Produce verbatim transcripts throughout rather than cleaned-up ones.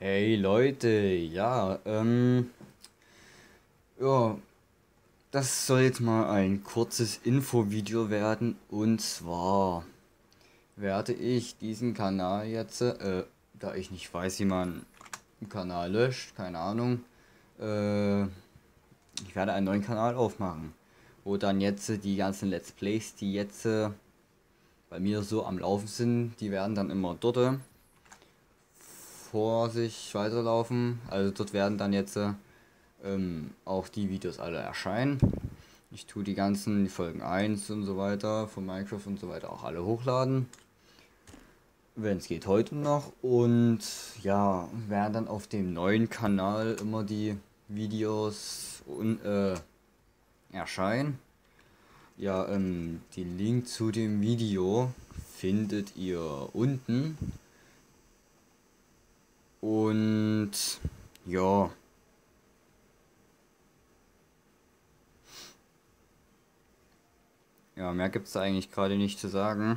Hey Leute, ja, ähm, ja, das soll jetzt mal ein kurzes Infovideo werden und zwar werde ich diesen Kanal jetzt, äh, da ich nicht weiß, wie man einen Kanal löscht, keine Ahnung, äh, ich werde einen neuen Kanal aufmachen, wo dann jetzt die ganzen Let's Plays, die jetzt äh, bei mir so am Laufen sind, die werden dann immer dort äh, vor sich weiterlaufen, also dort werden dann jetzt äh, ähm, auch die Videos alle erscheinen. Ich tue die ganzen die Folgen eins und so weiter von Minecraft und so weiter auch alle hochladen, wenn es geht heute noch. Und ja, werden dann auf dem neuen Kanal immer die Videos un, äh, erscheinen. Ja, ähm, den Link zu dem Video findet ihr unten. Und ja, ja, mehr gibt es da eigentlich gerade nicht zu sagen.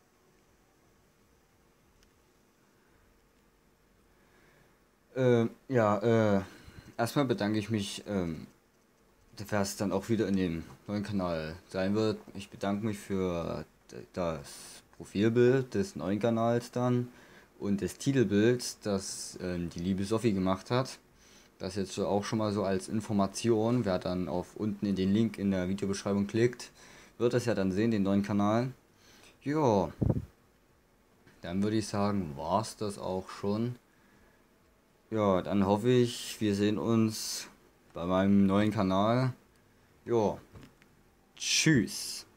Äh, ja, äh, erstmal bedanke ich mich, ähm, was dann auch wieder in dem neuen Kanal sein wird. Ich bedanke mich für das Profilbild des neuen Kanals dann und des Titelbilds, das ähm, die liebe Sophie gemacht hat. Das jetzt so auch schon mal so als Information. Wer dann auf unten in den Link in der Videobeschreibung klickt, wird das ja dann sehen, den neuen Kanal. Ja, dann würde ich sagen, war's das auch schon. Ja, dann hoffe ich, wir sehen uns bei meinem neuen Kanal. Ja, tschüss.